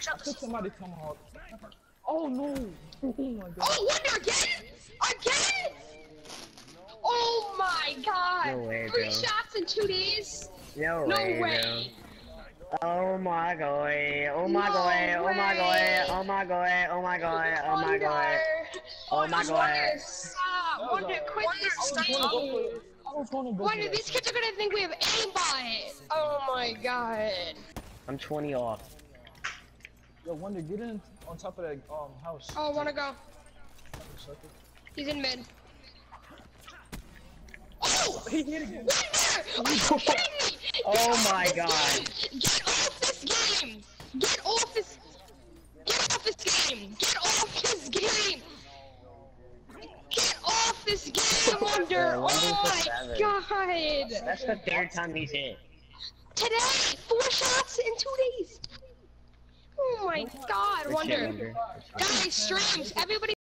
Watch out. Could somebody come out? Oh no! Oh my god! Oh, Wonder again! Again! Oh my god! No way, 3 bro. shots in 2 days? No No way, way! bro. Oh my god! Oh my god! Oh my god! Oh my god! Oh my god! Oh my god! Oh my god! Stop! Wonder, quit this game! I was gonna go Wonder, for these that. kids are gonna think we have aimbot! Oh my god! I'm 20 off. Yo, Wonder, get in on top of that house. Oh, wanna go? He's in mid. Oh! He hit again. Wonder! Are you kidding me? Oh my god! Get off this game! Get off this! Get off this game! Get off this game! Get off this game, Wonder! Oh my god! That's the 3rd time he's hit. Today! 4 shots in 2 days! Oh my god, Wonder! Guys, streams! Everybody